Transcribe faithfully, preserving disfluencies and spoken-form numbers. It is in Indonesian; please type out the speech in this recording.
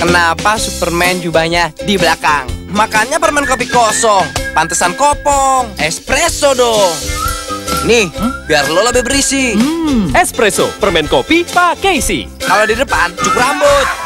Kenapa Superman jubahnya di belakang? Makannya permen kopi kosong. Pantesan kopong. Espresso dong. Nih, hmm? biar lo lebih berisi. Hmm. Espresso, permen kopi pakai isi. Kalau di depan, cukur rambut.